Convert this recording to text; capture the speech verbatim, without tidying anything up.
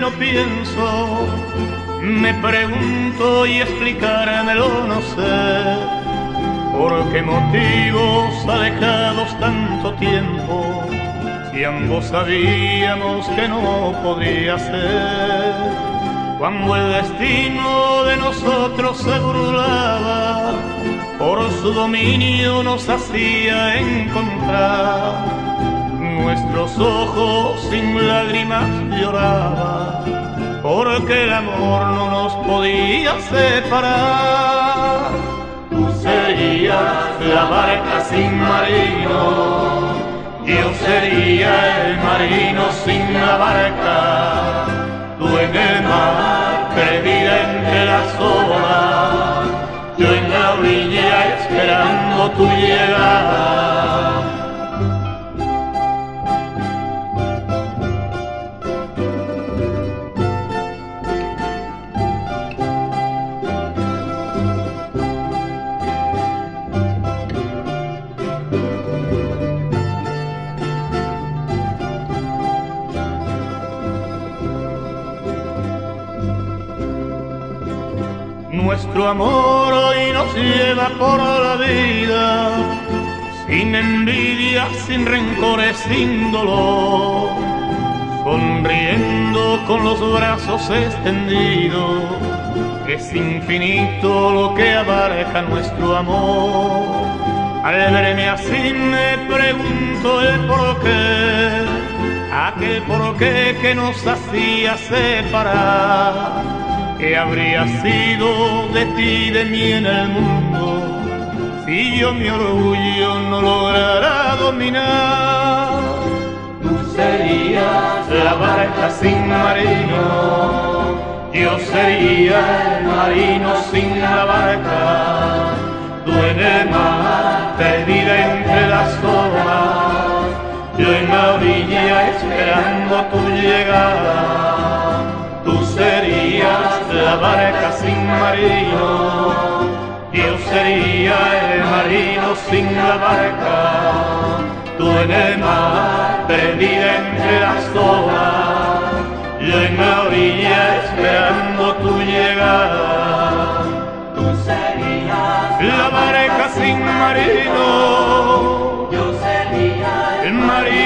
no pienso, me pregunto y explicármelo no sé. ¿Por qué motivos alejados tanto tiempo? Si ambos sabíamos que no podría ser. Cuando el destino de nosotros se burlaba, por su dominio nos hacía encontrar. Nuestros ojos sin lágrimas lloraban, porque el amor no nos podía separar. Tú serías la barca sin marino, yo sería el marino sin la barca. Tú en el mar, perdida entre las olas, yo en la orilla esperando tu llegada. Nuestro amor hoy nos lleva por la vida, sin envidia, sin rencores, sin dolor, sonriendo con los brazos extendidos. Es infinito lo que abarca nuestro amor. Al verme así me pregunto el porqué, aquel porqué que nos hacía separar. ¿Qué habría sido de ti y de mí en el mundo si yo mi orgullo no lograra dominar? Tú serías la barca sin marino, yo sería el marino sin la barca. Tú en el mar, perdida entre las olas, yo en la orilla esperando tu llegada. Tú serías la barca sin marino, yo sería el marino sin la barca. Tú en el mar, perdida entre las olas, yo en la orilla esperando tu llegada. Tú serías la barca sin marino, yo sería el marino